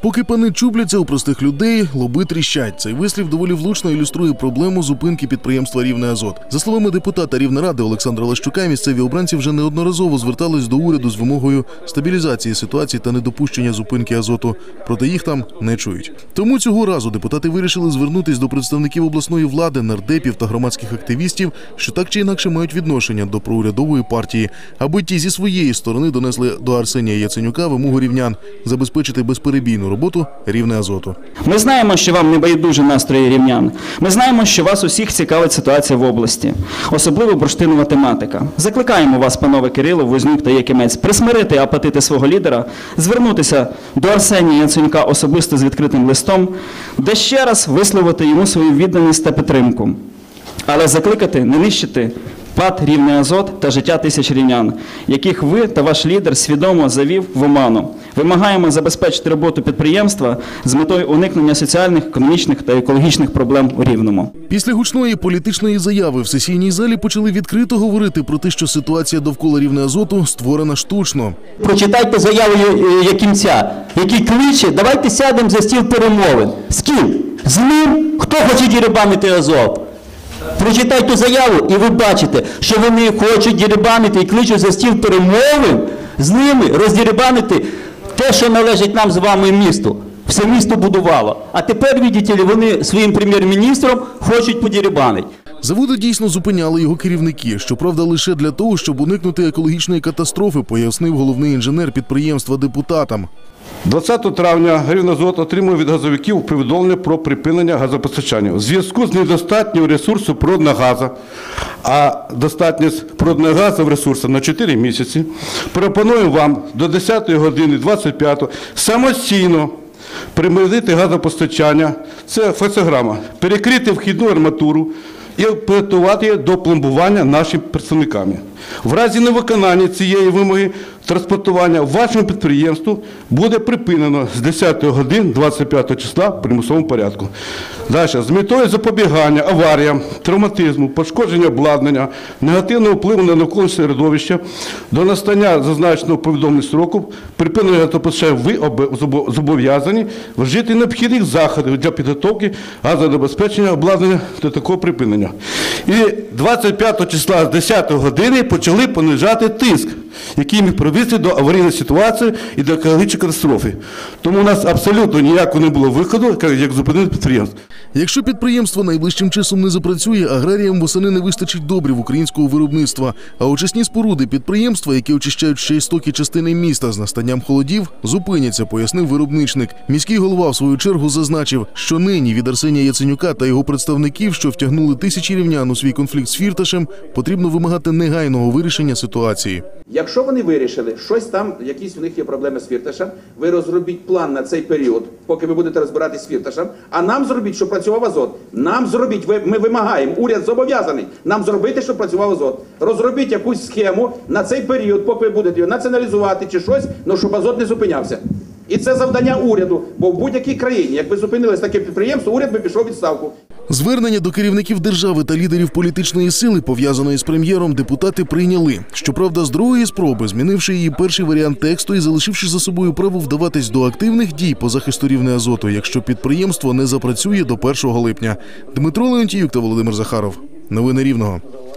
Поки пани чупляться у простих людей, лоби тріщать. Цей вислів доволі влучно ілюструє проблему зупинки підприємства «Рівнеазот». За словами депутата Рівнеради Олександра Лащука, місцеві обранці вже неодноразово звертались до уряду з вимогою стабілізації ситуації та недопущення зупинки азоту. Проте їх там не чують. Тому цього разу депутати вирішили звернутись до представників обласної влади, нардепів та громадських активістів, що так чи інакше мають відношення до проурядової партії, аби ті зі своєї сторони донесли до Арсенія Яценюка вимогу рівнян забезпечити безперебійну роботу «Рівнеазоту». Ми знаємо, що вам не байдужі настрої рівнян. Ми знаємо, що вас усіх цікавить ситуація в області, особливо бурштинова тематика. Закликаємо вас, панове Кирило, Вознюк та Якимець, присмирити апатити свого лідера, звернутися до Арсенія Яценюка особисто з відкритим листом, де ще раз висловити йому свою відданість та підтримку. Але закликати не нищити ПАТ «Рівнеазот» та життя тисяч рівнян, яких ви та ваш лідер свідомо завів в оману. Вимагаємо забезпечити роботу підприємства з метою уникнення соціальних, економічних та екологічних проблем у Рівному. Після гучної політичної заяви в сесійній залі почали відкрито говорити про те, що ситуація довкола «Рівнеазоту» створена штучно. Прочитайте заяву Якимця, який кличе: давайте сядемо за стіл перемовин. З ким? З ним? Хто хоче дерибанити Азов? Прочитайте заяву, і ви бачите, що вони хочуть дерибанити і кличуть за стіл перемовин з ними, роздерибанити те, що належить нам з вами місту. Все місто будувало. А тепер, видите ли, вони своїм прем'єр-міністром хочуть подерибанити. Заводи дійсно зупиняли його керівники, щоправда, лише для того, щоб уникнути екологічної катастрофи, пояснив головний інженер підприємства депутатам. 20 травня «Рівнеазот» отримав від газовиків повідомлення про припинення газопостачання. У зв'язку з недостатньою ресурсу природного газу, а достатність природного газу в ресурсах на 4 місяці, пропонуємо вам до 10 години 25 самостійно припинити газопостачання, це флексограма, перекрити вхідну арматуру і підготувати її до пломбування нашими представниками. В разі невиконання цієї вимоги транспортування вашому підприємству буде припинено з 10 годин 25 числа в примусовому порядку. Далі, з метою запобігання аваріям, травматизму, пошкодження обладнання, негативного впливу на навколишнє середовище, до настання зазначеного повідомлення строку, припинення газопостачання ви зобов'язані вжити необхідних заходів для підготовки газозабезпечення обладнання до такого припинення. І 25 числа з 10 години почали понижати тиск, який міг привести до аварійної ситуації і до екологічної катастрофи. Тому у нас абсолютно ніякого не було виходу, як зупинити підприємство. Якщо підприємство найближчим часом не запрацює, аграріям восени не вистачить добрив українського виробництва, а очисні споруди підприємства, які очищають ще істокі частини міста з настанням холодів, зупиняться, пояснив виробничник. Міський голова в свою чергу зазначив, що нині від Арсенія Яценюка та його представників, що втягнули тисячі рівнян у свій конфлікт з Фірташем, потрібно вимагати негайного вирішення ситуації. Якщо вони вирішили, щось там, якісь у них є проблеми з Фірташем, ви розробіть план на цей період, поки ви будете розбиратись з Фірташем, а нам зробіть, щоб працював Азот. Нам зробіть, ми вимагаємо, уряд зобов'язаний нам зробити, щоб працював Азот. Розробіть якусь схему на цей період, поки ви будете його націоналізувати чи щось, але щоб Азот не зупинявся. І це завдання уряду, бо в будь-якій країні, якби зупинилось таке підприємство, уряд би пішов у відставку. Звернення до керівників держави та лідерів політичної сили, пов'язаної з прем'єром, депутати прийняли. Щоправда, з другої спроби, змінивши її перший варіант тексту і залишивши за собою право вдаватись до активних дій по захисту «Рівнеазоту», якщо підприємство не запрацює до 1 липня. Дмитро Леонтіюк та Володимир Захаров. Новини Рівного.